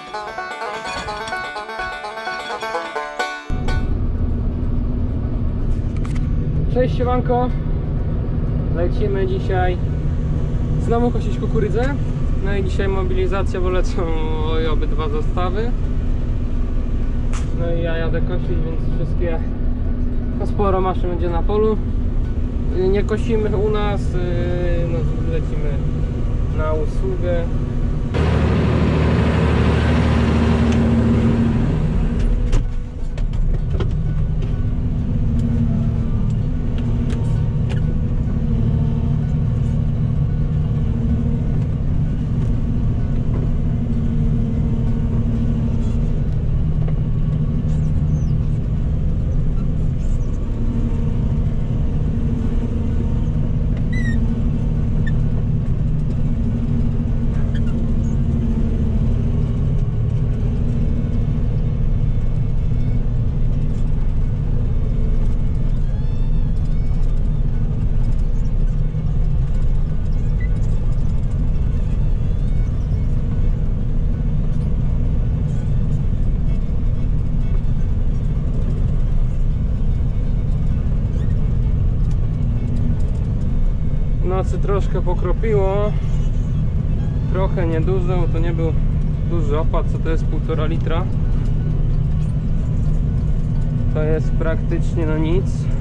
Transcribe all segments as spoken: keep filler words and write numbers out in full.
Cześć siemanko, lecimy dzisiaj znowu kosić kukurydzę. No i dzisiaj mobilizacja, bo lecą obydwa zestawy. No i ja jadę kosić, więc wszystkie, no sporo maszyn będzie na polu. Nie kosimy u nas, no lecimy na usługę. W nocy troszkę pokropiło, trochę niedużo, bo to nie był duży opad. Co to jest półtora litra? To jest praktycznie no nic.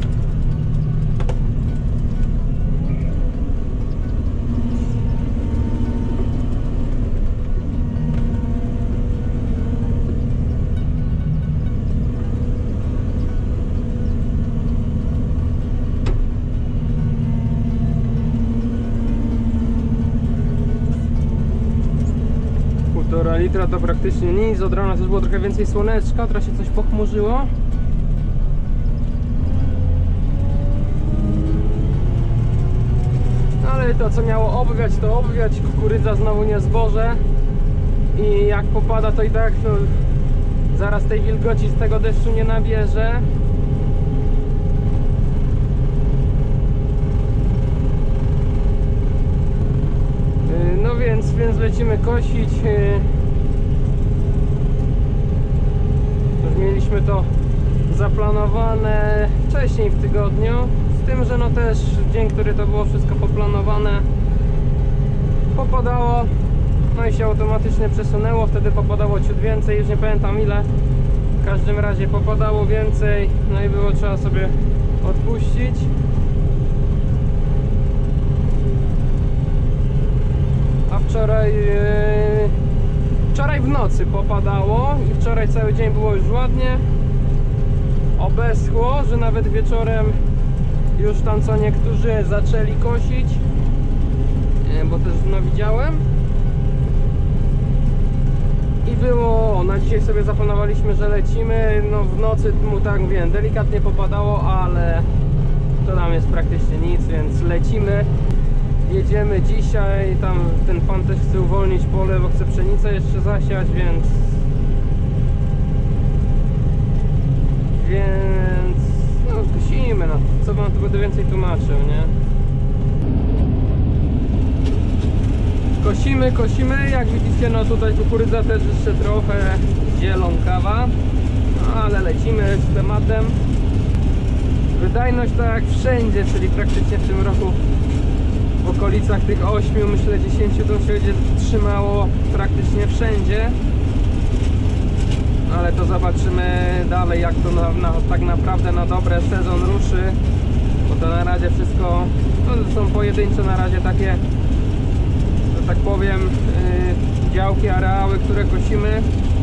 Półtora litra to praktycznie nic. Od rana też było trochę więcej słoneczka, teraz się coś pochmurzyło. Ale to co miało obwiać, to obwiać. Kukurydza znowu nie zboże. I jak popada, to i tak no, zaraz tej wilgoci z tego deszczu nie nabierze. No więc, więc lecimy kosić. Już mieliśmy to zaplanowane wcześniej w tygodniu, z tym, że no też dzień, który to było wszystko poplanowane, popadało, no i się automatycznie przesunęło. Wtedy popadało ciut więcej, już nie pamiętam ile, w każdym razie popadało więcej, no i było trzeba sobie odpuścić. A wczoraj yy, wczoraj w nocy popadało i wczoraj cały dzień było już ładnie, obeschło, że nawet wieczorem już tam co niektórzy zaczęli kosić, yy, bo też no widziałem. I było, na dzisiaj sobie zaplanowaliśmy, że lecimy. No w nocy mu tak mówiłem, delikatnie popadało, ale to nam jest praktycznie nic, więc lecimy. Jedziemy dzisiaj, tam ten pan też chce uwolnić pole, bo chce pszenicę jeszcze zasiać, więc więc no kusimy, no co wam tu będę więcej tłumaczył, nie? Kosimy, kosimy, jak widzicie, no tutaj kukurydza też jeszcze trochę zielonkawa, no ale lecimy z tematem. Wydajność tak jak wszędzie, czyli praktycznie w tym roku w okolicach tych ośmiu, myślę dziesięciu to się będzie trzymało praktycznie wszędzie. Ale to zobaczymy dalej, jak to na, na, tak naprawdę na dobre sezon ruszy. Bo to na razie wszystko, no to są pojedyncze na razie takie, że tak powiem, yy, działki, areały, które kosimy.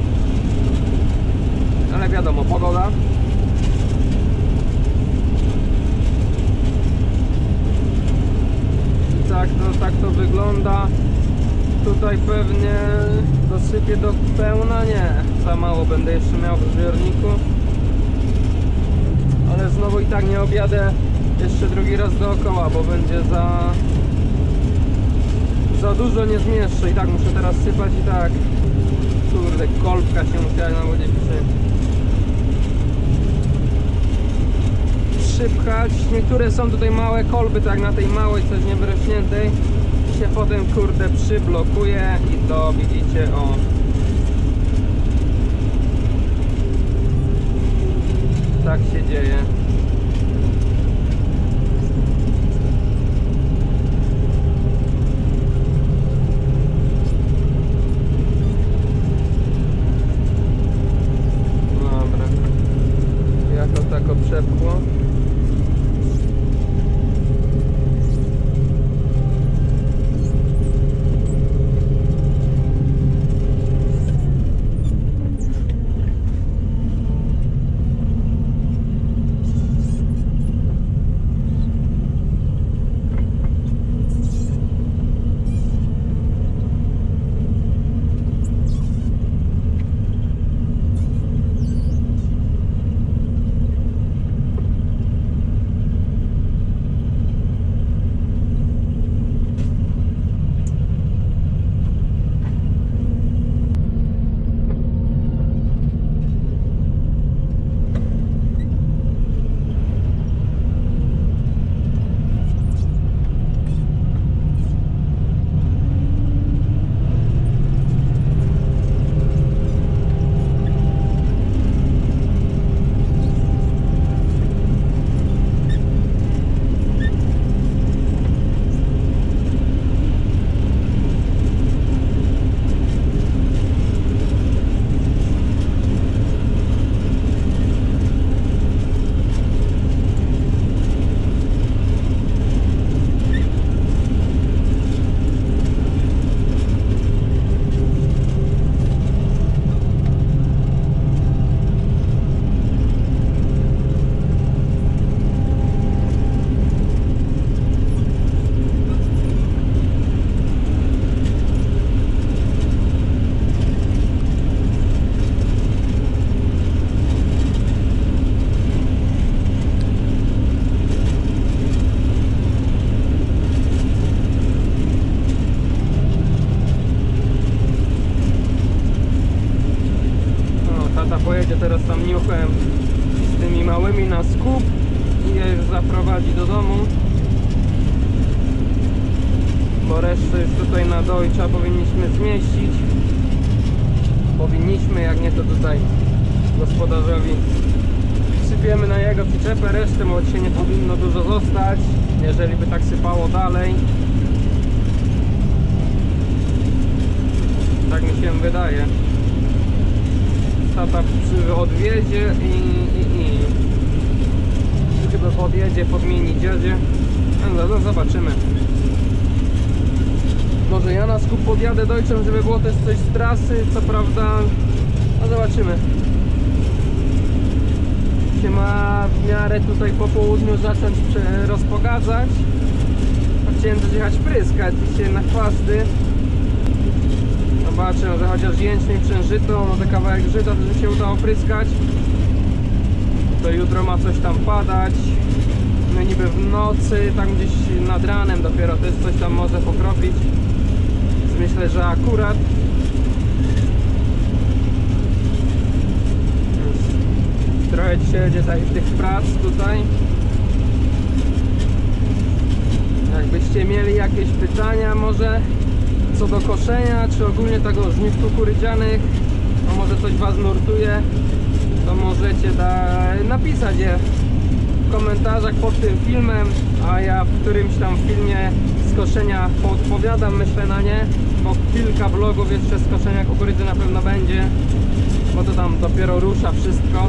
Ale wiadomo, pogoda. Tak to, tak to wygląda. Tutaj pewnie dosypię do pełna, nie, za mało będę jeszcze miał w zbiorniku, ale znowu i tak nie objadę jeszcze drugi raz dookoła, bo będzie za za dużo, nie zmieszczę. I tak muszę teraz sypać i tak, kurde, kolbka się musiała na wodzie przypchać. Niektóre są tutaj małe kolby, tak na tej małej, coś niewyrośniętej się potem, kurde, przyblokuje i to widzicie, o, pojedzie teraz tam niuchem z tymi małymi na skup i je już zaprowadzi do domu, bo resztę już tutaj na Deutscha powinniśmy zmieścić. Powinniśmy, jak nie to tutaj gospodarzowi sypiemy na jego przyczepę resztę, bo się nie powinno dużo zostać, jeżeli by tak sypało dalej. Tak mi się wydaje. Tata odwiedzie i, i, i chyba podjedzie, podmieni dziedzie. No, no, zobaczymy. Może ja na skup podjadę Deutschem, żeby było też coś z trasy, co prawda. No zobaczymy. Się ma w miarę tutaj po południu zacząć rozpogadzać. Chciałem też jechać pryskać i się na chwasty. Zobaczę, że chociaż jęczmień przężyto, no to kawałek żyta też mi się udało pryskać. To jutro ma coś tam padać. No niby w nocy, tak gdzieś nad ranem dopiero też coś tam może pokropić. Więc myślę, że akurat. Trochę dzisiaj będzie tych prac tutaj. Jakbyście mieli jakieś pytania może co do koszenia, czy ogólnie tego żniw kukurydzianych, a może coś was nurtuje, to możecie da, napisać je w komentarzach pod tym filmem, a ja w którymś tam filmie z koszenia podpowiadam, myślę na nie, bo kilka vlogów jeszcze z koszenia kukurydzy na pewno będzie, bo to tam dopiero rusza wszystko.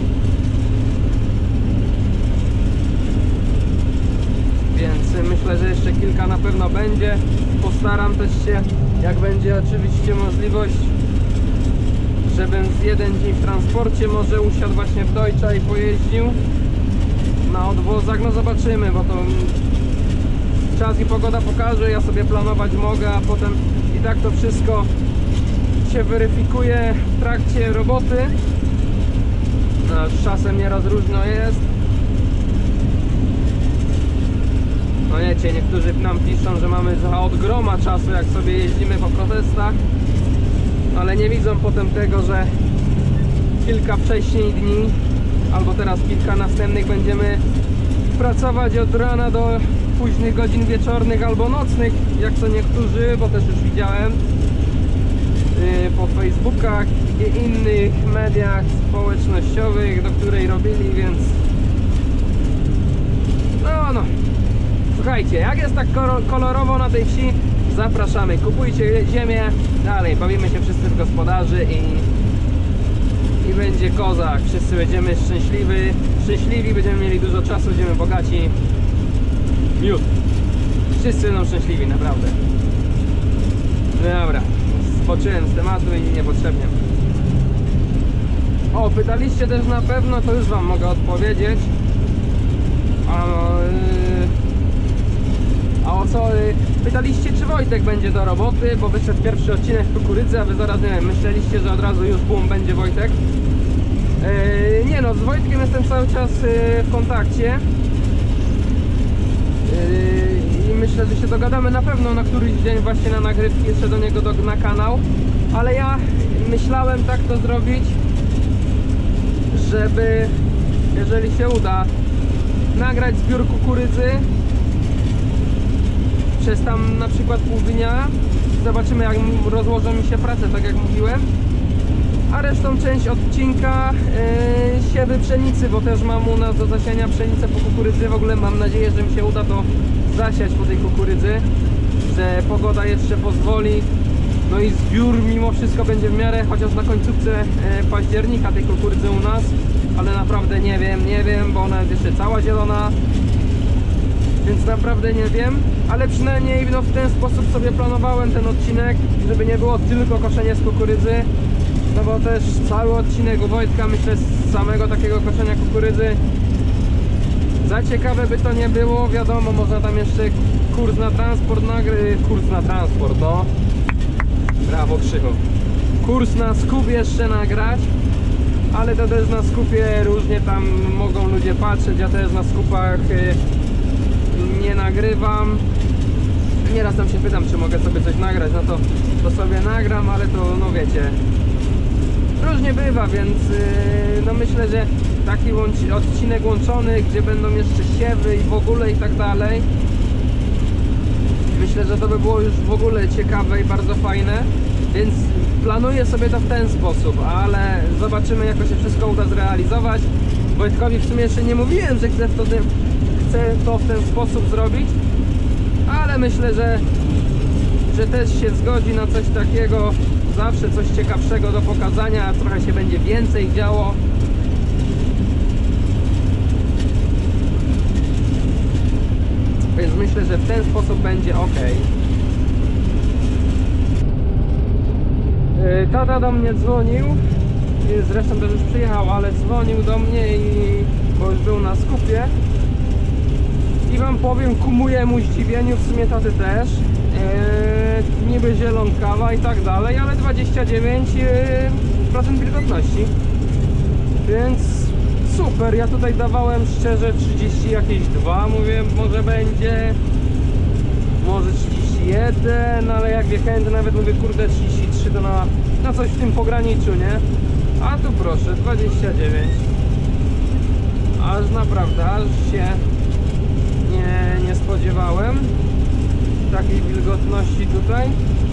Więc myślę, że jeszcze kilka na pewno będzie. Postaram też się, jak będzie oczywiście możliwość, żebym z jeden dzień w transporcie może usiadł właśnie w Deutscha i pojeździł na odwozach. No zobaczymy, bo to czas i pogoda pokaże, ja sobie planować mogę, a potem i tak to wszystko się weryfikuje w trakcie roboty. No, czasem nieraz różno jest. No wiecie, niektórzy nam piszą, że mamy za od groma czasu, jak sobie jeździmy po protestach, ale nie widzą potem tego, że kilka wcześniej dni albo teraz kilka następnych będziemy pracować od rana do późnych godzin wieczornych albo nocnych, jak to niektórzy, bo też już widziałem yy, po Facebookach i innych mediach społecznościowych, do której robili, więc no no słuchajcie, jak jest tak kolorowo na tej wsi, zapraszamy, kupujcie ziemię, dalej bawimy się wszyscy w gospodarzy i, i będzie kozak, wszyscy będziemy szczęśliwi, szczęśliwi, będziemy mieli dużo czasu, będziemy bogaci, miód, wszyscy będą szczęśliwi, naprawdę. No dobra, zboczyłem z tematu i niepotrzebnie. O, pytaliście też na pewno, to już wam mogę odpowiedzieć. A, yy... A o co y, pytaliście, czy Wojtek będzie do roboty, bo wyszedł pierwszy odcinek kukurydzy, a wy zaraz nie wiem, myśleliście, że od razu już bum, będzie Wojtek. Yy, nie no, z Wojtkiem jestem cały czas yy, w kontakcie yy, i myślę, że się dogadamy na pewno na któryś dzień właśnie na nagrywki, jeszcze do niego do, na kanał, ale ja myślałem tak to zrobić, żeby, jeżeli się uda, nagrać zbiór kukurydzy przez tam na przykład pół dnia. Zobaczymy, jak rozłożą mi się prace, tak jak mówiłem. A resztą część odcinka yy, siewy pszenicy, bo też mam u nas do zasiania pszenicę po kukurydzy. W ogóle mam nadzieję, że mi się uda to zasiać po tej kukurydzy, że pogoda jeszcze pozwoli. No i zbiór mimo wszystko będzie w miarę, chociaż na końcówce yy, października tej kukurydzy u nas. Ale naprawdę nie wiem, nie wiem, bo ona jest jeszcze cała zielona. Więc naprawdę nie wiem, ale przynajmniej no, w ten sposób sobie planowałem ten odcinek, żeby nie było tylko koszenie z kukurydzy, no bo też cały odcinek u Wojtka, myślę, z samego takiego koszenia kukurydzy za ciekawe by to nie było. Wiadomo, można tam jeszcze kurs na transport nagry, kurs na transport, no brawo Krzychu, kurs na skup jeszcze nagrać, ale to też na skupie różnie tam mogą ludzie patrzeć, ja też na skupach nie nagrywam. Nieraz tam się pytam, czy mogę sobie coś nagrać, no to, to sobie nagram, ale to no wiecie, różnie bywa, więc yy, no myślę, że taki łącz, odcinek łączony, gdzie będą jeszcze siewy i w ogóle i tak dalej, myślę, że to by było już w ogóle ciekawe i bardzo fajne, więc planuję sobie to w ten sposób, ale zobaczymy, jak to się wszystko uda zrealizować. Wojtkowi w sumie jeszcze nie mówiłem, że chcę, wtedy, chcę to w ten sposób zrobić, ale myślę, że, że też się zgodzi na coś takiego. Zawsze coś ciekawszego do pokazania, trochę się będzie więcej działo. Więc myślę, że w ten sposób będzie ok. Tata do mnie dzwonił, zresztą też już przyjechał, ale dzwonił do mnie, i, bo już był na skupie. I wam powiem, ku mojemu zdziwieniu, w sumie taty też, Yy, niby zielonkawa i tak dalej, ale dwadzieścia dziewięć procent wilgotności, więc super. Ja tutaj dawałem szczerze trzydzieści jakieś dwa, mówię, może będzie, może trzydzieści jeden, ale jak wjechałem, nawet mówię, kurde, trzydzieści trzy to na, na coś w tym pograniczu, nie? A tu proszę, dwadzieścia dziewięć, aż naprawdę, aż się nie, nie spodziewałem takiej wilgotności tutaj.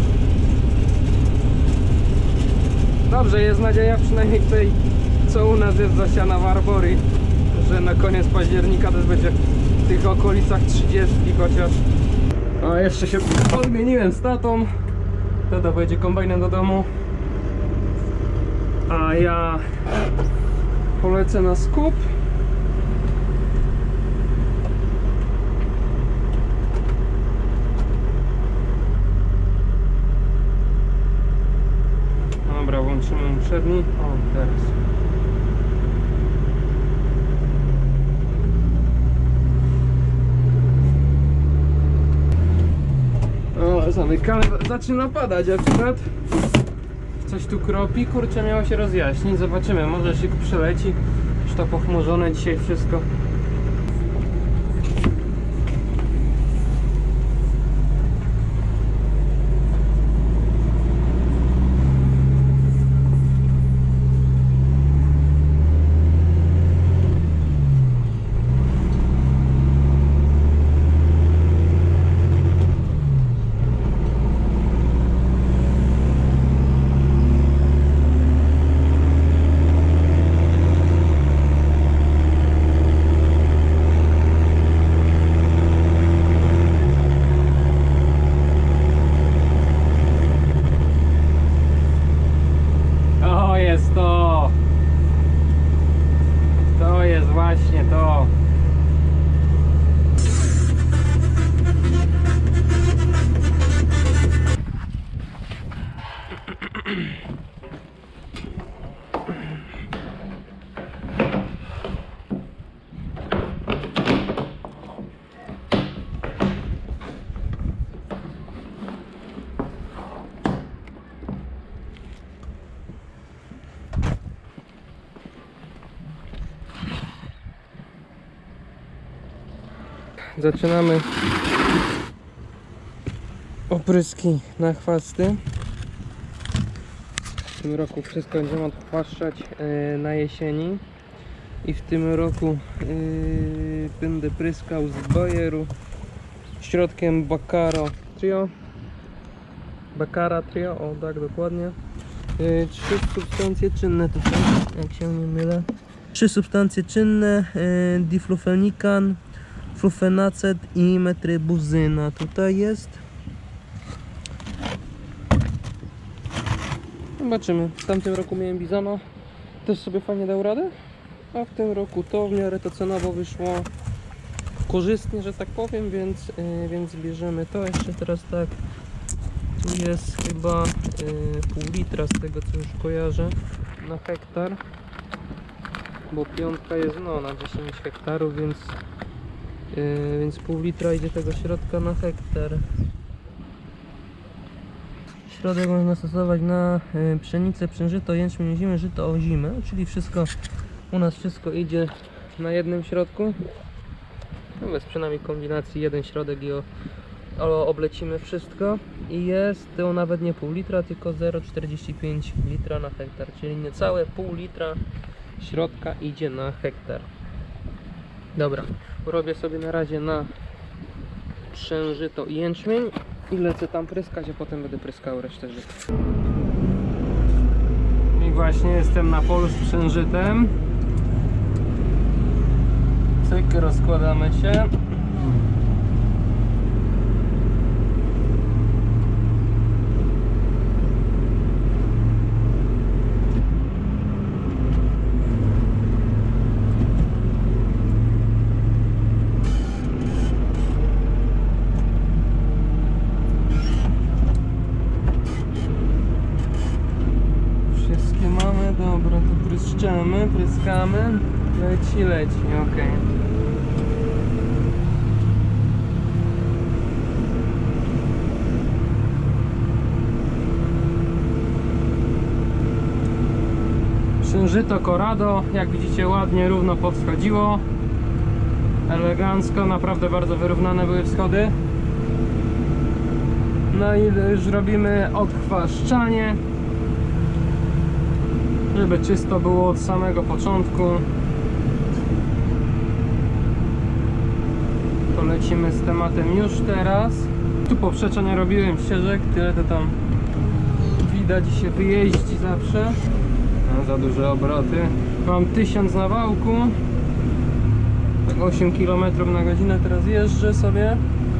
Dobrze, jest nadzieja, przynajmniej tutaj, co u nas jest zasiana w Arborii, że na koniec października też będzie w tych okolicach trzydzieści chociaż. A jeszcze się odmieniłem z tatą. Tata pojedzie kombajnem do domu, a ja polecę na skup. Dobra, włączymy przedni. O, teraz. O, zamykamy. Zaczyna padać akurat. Coś tu kropi. Kurczę, miało się rozjaśnić. Zobaczymy, może się przeleci. Już to pochmurzone dzisiaj wszystko. Zaczynamy opryski na chwasty. W tym roku wszystko będziemy odchwaszczać yy, na jesieni. I w tym roku yy, będę pryskał z Bayeru środkiem Baccaro Trio. Bacara Trio, o tak dokładnie. Yy, trzy substancje czynne tutaj, jak się nie mylę. Trzy substancje czynne, yy, diflufenikan, flufenacet i metrybuzyna tutaj jest. Zobaczymy. W tamtym roku miałem Bizona, też sobie fajnie dał radę, a w tym roku to w miarę to cenowo wyszło korzystnie, że tak powiem, więc, yy, więc bierzemy to. Jeszcze teraz tak, tu jest chyba yy, pół litra z tego, co już kojarzę, na hektar, bo piątka jest no na dziesięć hektarów, więc Yy, więc pół litra idzie tego środka na hektar. Środek można stosować na yy, pszenicę, przężyto, jęczmień, ozimę, żyto, ozimę, czyli wszystko, u nas wszystko idzie na jednym środku, no bez przynajmniej kombinacji jeden środek i o, oblecimy wszystko i jest to nawet nie pół litra, tylko zero przecinek czterdzieści pięć litra na hektar, czyli niecałe pół litra środka idzie na hektar. Dobra, robię sobie na razie na przężyto i jęczmień i lecę tam pryskać, a potem będę pryskał resztę żyta. I właśnie jestem na polu z przężytem. Cyk, rozkładamy się. Dobra, to pryszczamy, pryskamy, leci, leci, ok. Przężyto Corrado, jak widzicie, ładnie, równo powschodziło, elegancko, naprawdę bardzo wyrównane były wschody. No i już robimy odchwaszczanie, żeby czysto było od samego początku. To lecimy z tematem już teraz. Tu poprzecza nie robiłem ścieżek, tyle to tam widać się wyjeździ zawsze. No, za duże obroty. Mam tysiąc na wałku. Tak osiem kilometrów na godzinę teraz jeżdżę sobie.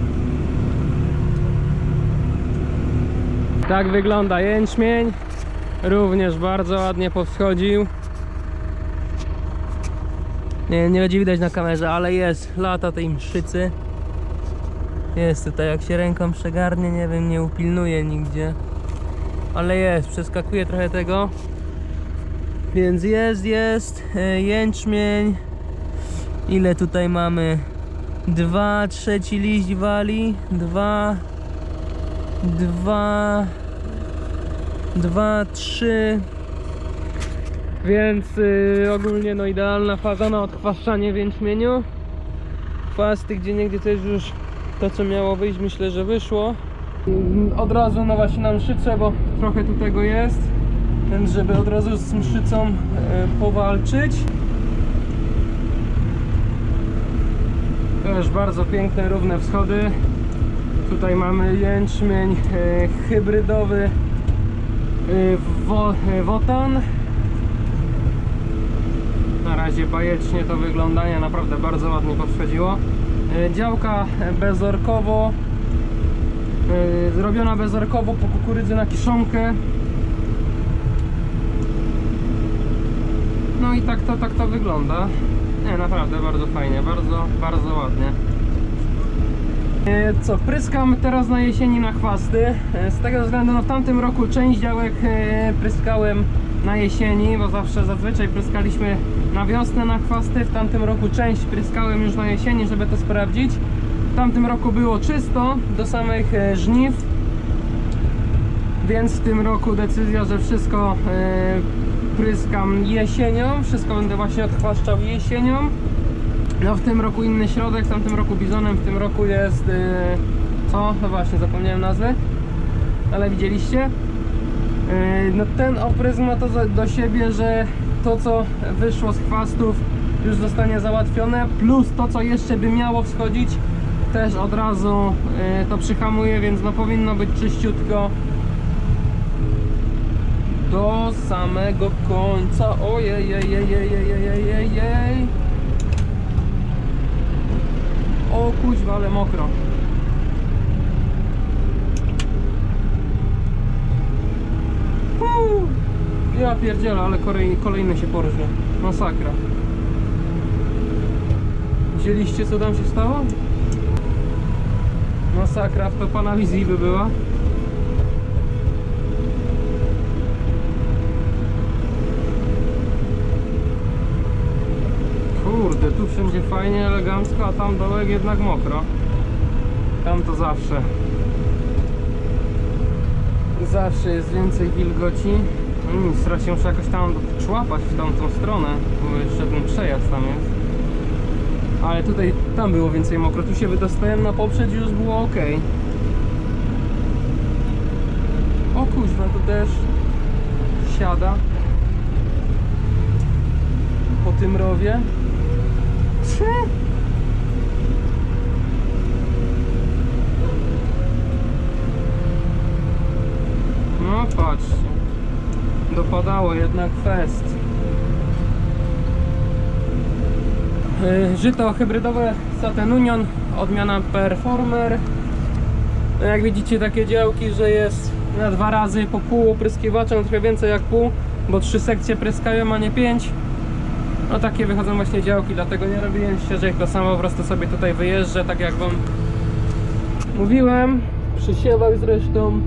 Tak wygląda jęczmień. Również bardzo ładnie powschodził. Nie, nie będzie widać na kamerze, ale jest lata tej mszycy. Jest tutaj, jak się ręką przegarnie, nie wiem, nie upilnuje nigdzie. Ale jest, przeskakuje trochę tego. Więc jest, jest jęczmień. Ile tutaj mamy? Dwa trzeci liść wali. Dwa. Dwa. Dwa, trzy. Więc yy, ogólnie no idealna faza na odchwaszczanie w jęczmieniu. Chwasty gdzie niegdzie też już to co miało wyjść, myślę, że wyszło. Yy, od razu no właśnie na mszycę, bo trochę tu tego jest. Więc żeby od razu z mszycą yy, powalczyć. Też bardzo piękne, równe wschody. Tutaj mamy jęczmień yy, hybrydowy. Wo, wotan. Na razie bajecznie to wygląda, nie, naprawdę bardzo ładnie powschodziło. Działka bezorkowo, zrobiona bezorkowo po kukurydzy na kiszonkę. No i tak to, tak to wygląda. Nie, naprawdę bardzo fajnie, bardzo, bardzo ładnie. Co, pryskam teraz na jesieni na chwasty. Z tego względu, no w tamtym roku część działek pryskałem na jesieni, bo zawsze zazwyczaj pryskaliśmy na wiosnę na chwasty. W tamtym roku część pryskałem już na jesieni, żeby to sprawdzić. W tamtym roku było czysto do samych żniw, więc w tym roku decyzja, że wszystko pryskam jesienią. Wszystko będę właśnie odchwaszczał jesienią. No w tym roku inny środek, w tamtym roku bizonem, w tym roku jest yy, co? No właśnie, zapomniałem nazwy, ale widzieliście. Yy, no ten oprysk ma to do siebie, że to co wyszło z chwastów już zostanie załatwione, plus to co jeszcze by miało wschodzić też od razu yy, to przyhamuje, więc no powinno być czyściutko do samego końca. Ojej, jej, jej, jej, jej, jej, jej. O kuźwa, ale mokro. Uuu, ja pierdzielę, ale kolejny się porżnie. Masakra. Widzieliście co tam się stało? Masakra, to pana wizji by była. Kurde, tu wszędzie fajnie, elegancko, a tam dołek jednak mokro. Tam to zawsze. Zawsze jest więcej wilgoci. No nic, teraz się muszę jakoś tam człapać w tamtą stronę, bo jeszcze ten przejazd tam jest. Ale tutaj, tam było więcej mokro. Tu się wydostałem na poprzedź i już było ok. kuźwa, to też siada po tym rowie. Cze? No patrzcie, dopadało jednak fest. Yy, żyto hybrydowe Saten Union, odmiana Performer. No jak widzicie, takie działki, że jest na dwa razy po pół opryskiwacza, no trochę więcej jak pół, bo trzy sekcje pryskają, a nie pięć. No takie wychodzą właśnie działki, dlatego nie robiłem ścieżek, to samo po prostu sobie tutaj wyjeżdżę, tak jak wam mówiłem, przy siewach zresztą.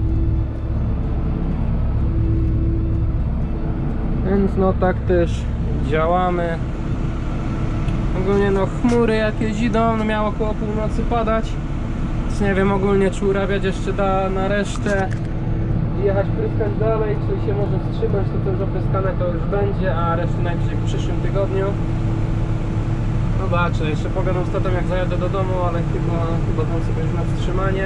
Więc no tak też działamy. Ogólnie no chmury jakieś idą, no miało około północy padać. Więc nie wiem ogólnie, czy urabiać jeszcze da na resztę i jechać pryskać dalej, czy się może wstrzymać, to co już opryskane to już będzie, a resztę najwyżej w przyszłym tygodniu. Zobaczę, jeszcze pogadam z tatą jak zajadę do domu, ale chyba, chyba dam sobie już na wstrzymanie.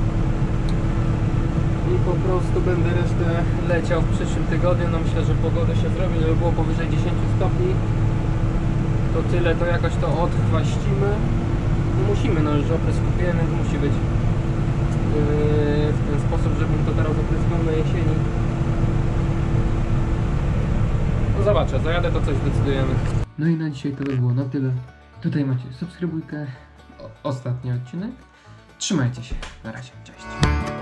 I po prostu będę resztę leciał w przyszłym tygodniu. No myślę, że pogoda się zrobi, żeby było powyżej dziesięć stopni. To tyle, to jakoś to odchwaścimy. No musimy, no już oprysk kupiłem, więc musi być yy, w ten sposób, żebym to teraz opryskał na jesieni. No zobaczę, zajadę, to coś zdecydujemy. No i na dzisiaj to by było na tyle. Tutaj macie subskrybujkę, o, ostatni odcinek. Trzymajcie się, na razie, cześć.